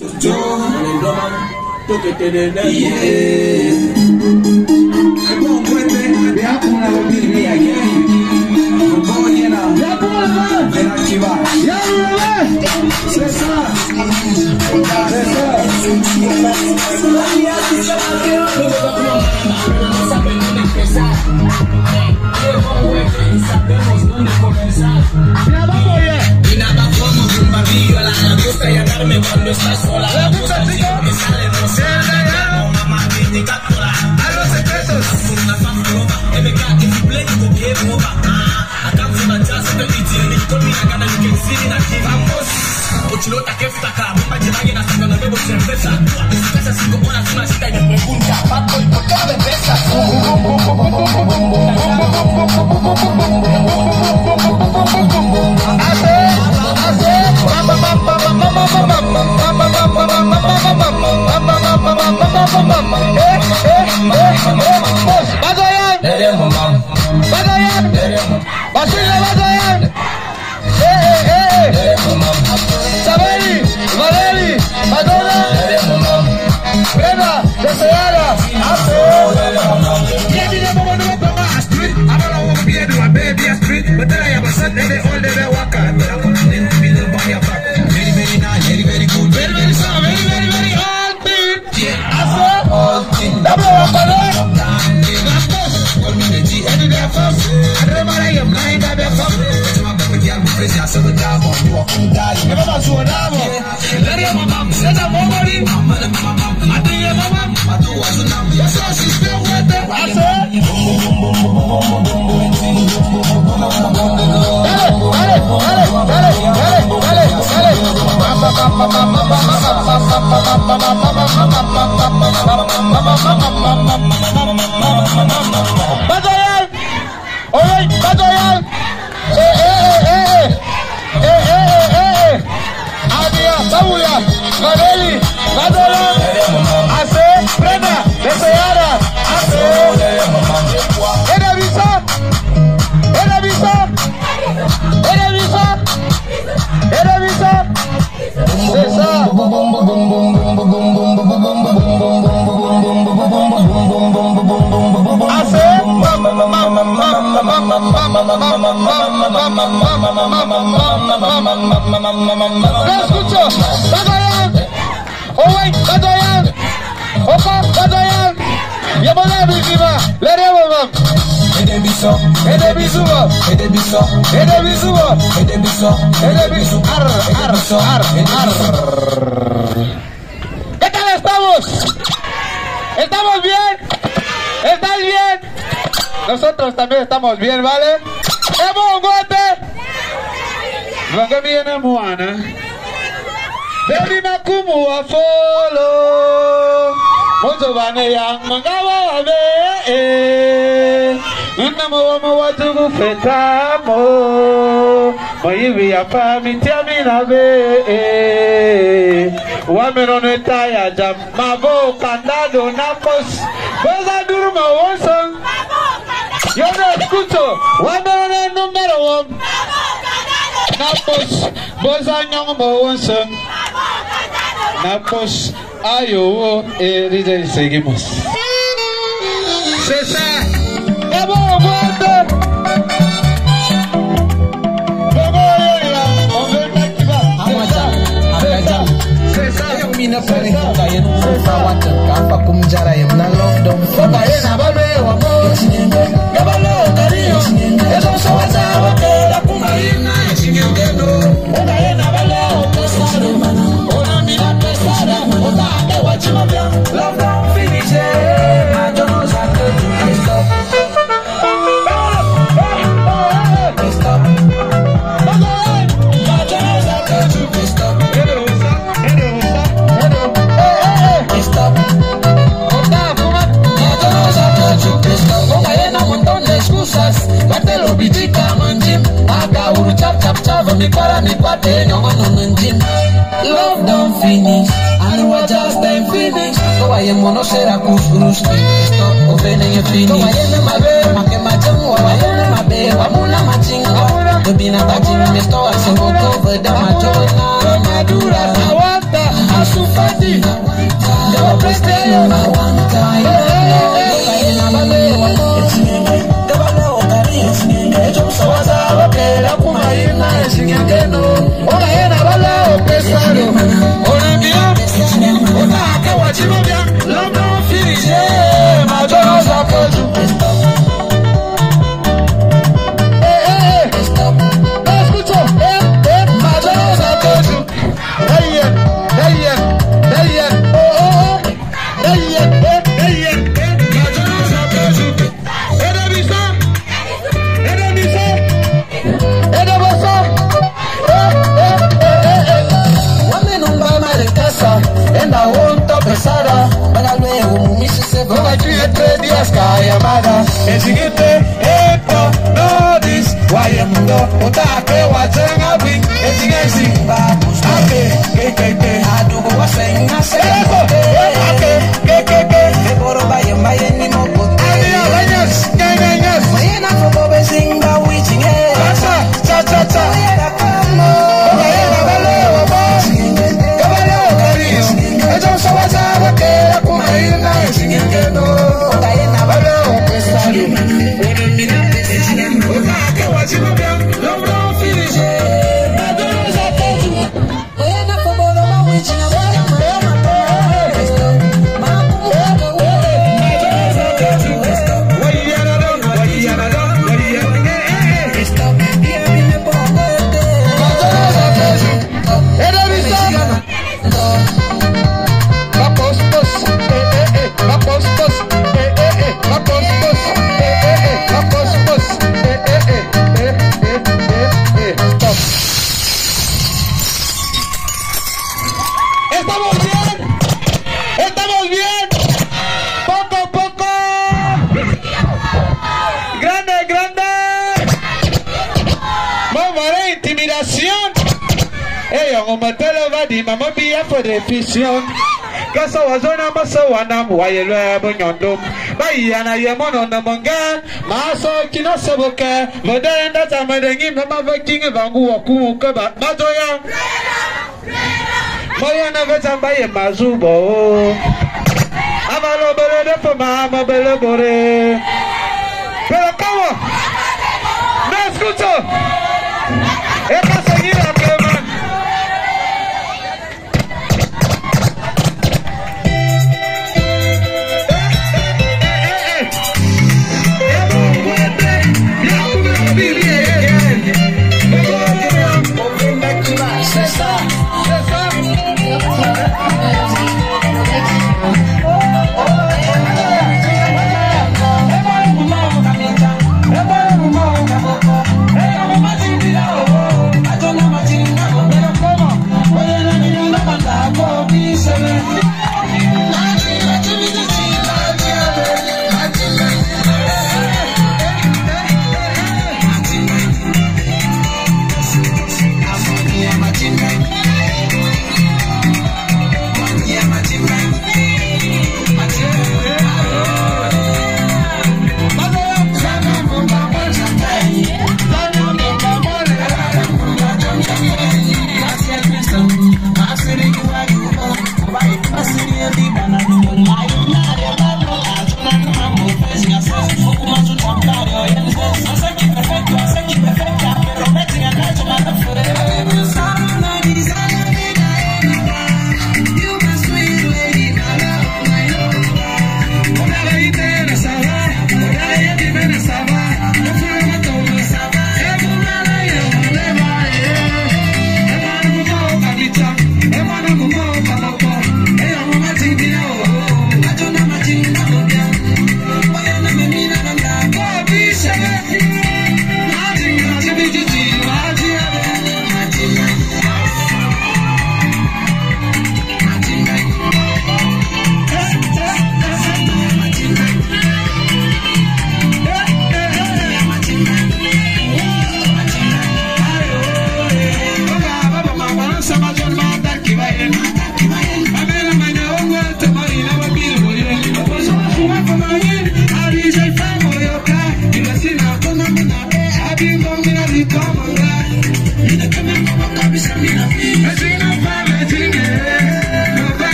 Sabemos dónde comenzar. Y nada como un barrio a la gusta llamarme cuando estás sola. La música me sale rosada, una magnífica cola. A los secretos, una fanflopa, MK y mi play con que roba. Acá se mancha, se te pide, con mi gana que sin aquí vamos. Ochilota que ftaca, bomba que vayan hasta no bebo cerveza. En su casa 5 horas una cita y me pregunta, pato, ¿por qué no me besas? But then I have a son, they all day they walk out. But I'm coming in the middle by your back. Very, very nice, very, very good. Very, very sound, very, very, very all thing. Yeah, I saw all thing. Double up on it. Call me the G, any day first. I remember I am lying by the first. I'm a baby girl, I'm crazy, I saw the job on you. I'm dying. Never was so down. Let me have my mom, set up my body. I'm a mom. I do have my mom. I do was a number. Yes, she's still with them. I said, Batoyan! Alright, Batoyan! Adia, Sabuya, Gadeli, Batoyan! Ase, Brenda, Deseada, Ase! Edavisa! Edavisa! Edavisa! Edavisa! Esa! Escucho, Batoyan, Owen, Batoyan, Opa, Batoyan, Yamana Bikima, Leremo, Edebiso, Edebiso, Edebiso, Edebiso, Edebiso, Edebiso, Ar. ¿Qué tal estamos? ¿Estamos bien? ¿Estás bien? Nosotros también estamos bien, ¿vale? ¡Hemos gote! Lo que viene Moana. Baby Makumu a follow. Mozo bane yang mangawa be. Unamo watu kufetamo. Moyibi apa mitiami na be. Wamerone taya jam mabo kandado napos. Boza durma wonsong. Yo no escucho. Wamerone número 1. Napos, boza nyong wonsong. Napos, ayo, DJ, seguimos. César, vamos, guarda. Love don't finish it. I don't know how to do this stuff. Stop. I don't know how to do this stuff. Stop. Excusas, batelo bitika manjim. Aga uru chap mi para mi pate no manjim. Love don't finish, and we just ain't finish. So I am mono sera kuskurus. Stop opening your finish. So I am my baby, make my jamu. I am my baby, amuna machinga. To be na bajin, me store so over the majona madura. Asufati, yo presteo, el siguiente, esto, no dis, guayemundo, otake, watenga, wing, el siguiente, simba, que, adugo, wasen, nase, que, boro, vayen, ni moco, mayena, foto, besinga, wichin, cha, mayena, kamo, mayena, valeo, ellos son wasawa, que, kumayena, el siguiente, no. Estamos bien, poco a poco, grande, mamaré intimidación, on me te lo va di mamá mía por definición, casa wazona masawana muayelo bunyondum, bayana yemono na manga, maso kino seboke, modenda tamadengim na mavaking vangu waku kaba madoya. Moya na vetan baye mazubo. Amalo bele de fama, ama bele bore. Pero como? No escucho. Es para seguir a Cleman.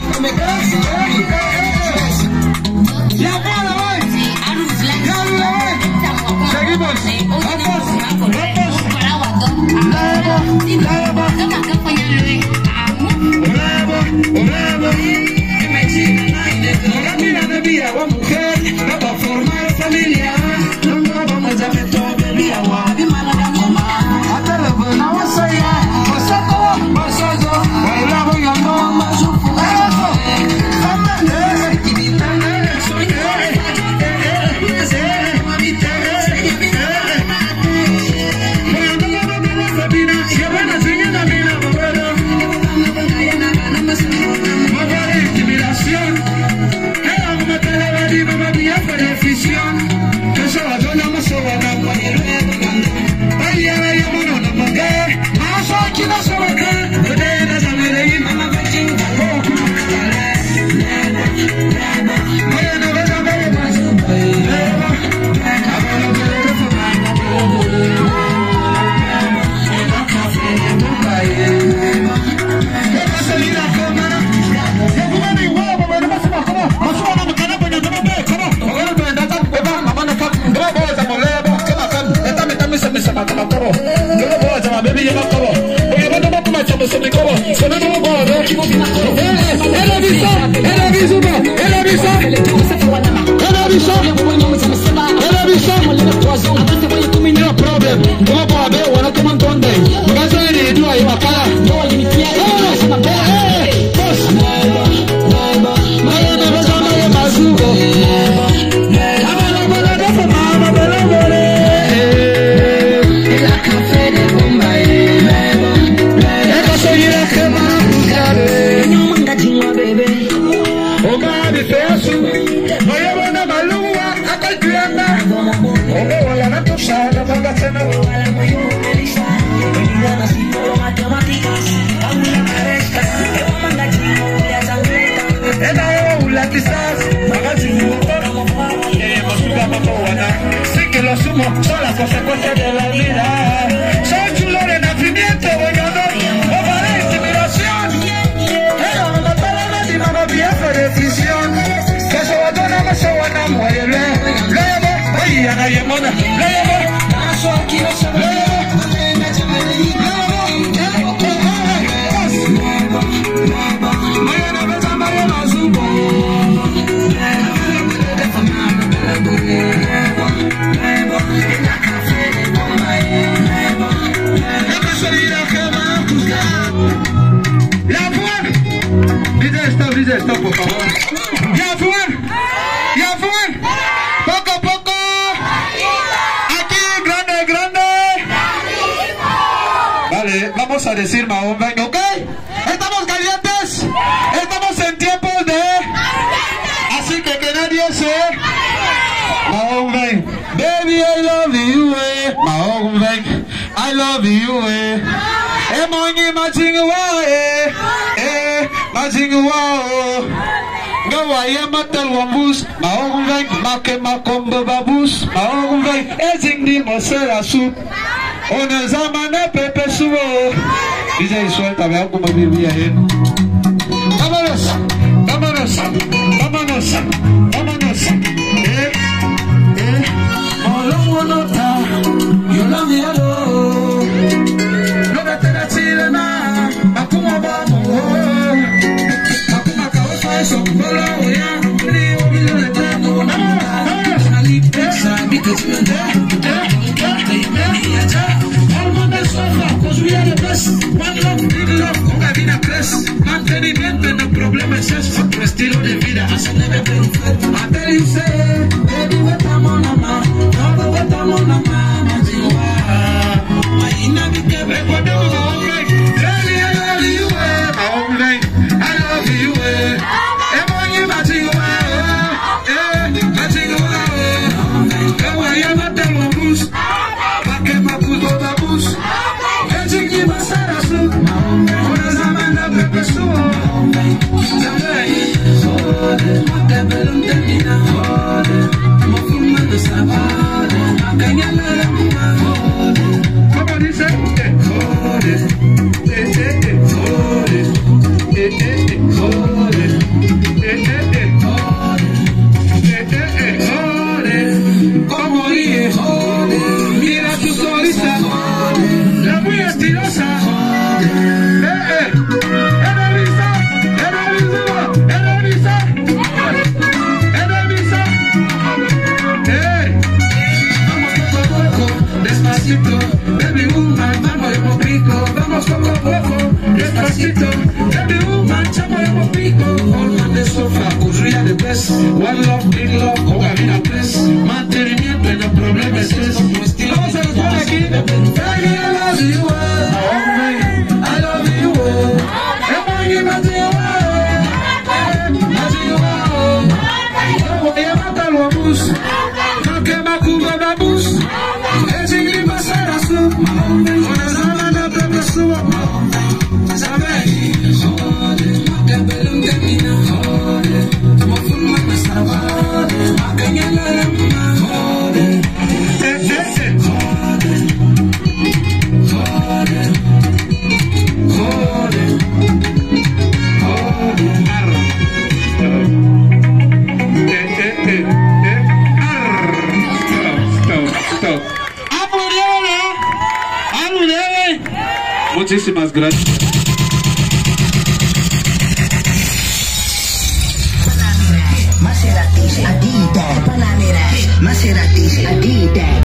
Son las consecuencias de la vida. Soy chulo de nacimiento, soñador, o para intimidación. Pero no me para la última, no pienso decisión. Que se va a donar, que se va a enamorar. Luego, oye, a nadie mona. Luego, paso aquí, no se ve. Stop, por favor. Ya fue. Poco a poco. Aquí, grande. Vale, vamos a decir Mahón Ven, ¿ok? Estamos calientes. Estamos en tiempos de. Así que nadie se. Mahón Ven. Baby, I love you, Mahón Ven. I love you, Money Majingwa, Gawaya matal wambus, Mahong Ven, make makombe babus, Mahong Ven, ezing di mosera soup, ona zamana pepe suo. Dice suelta, vean cómo vivía él. Vámonos. Molongonota, yo la miro. No me te la chilena, makuma vamos. So follow ya, rio bilo de tango, na lipesa, because you're there, they many a job. All on the sofa, cause we are the best. One love, big love, con cabina crest. Mantenimiento, no problema es eso. Nuestro estilo de vida hace neve perfecto. I tell you say, baby, what I'm on a man, no, what I'm on a man, I do. My inner big baby, what do I love you, I love you, Mañana All man they suffer, cause we are the best. One love, big love, Coca-Cola press. Mantenimiento en el problema es eso. ¿Cómo se nos pone aquí? Baby, I love you, I love you, voy a matarlo a bus, no que me cubra la bus. Es ingrid será su, una zona de otra suba. ¿Sabes? Joder, que pelón termina, joder. Como forma me salva, joder. Que ya la lama, joder. Joder, joder, joder, muchísimas gracias. Maserati, Adidas, Panamera, Maserati, Adidas.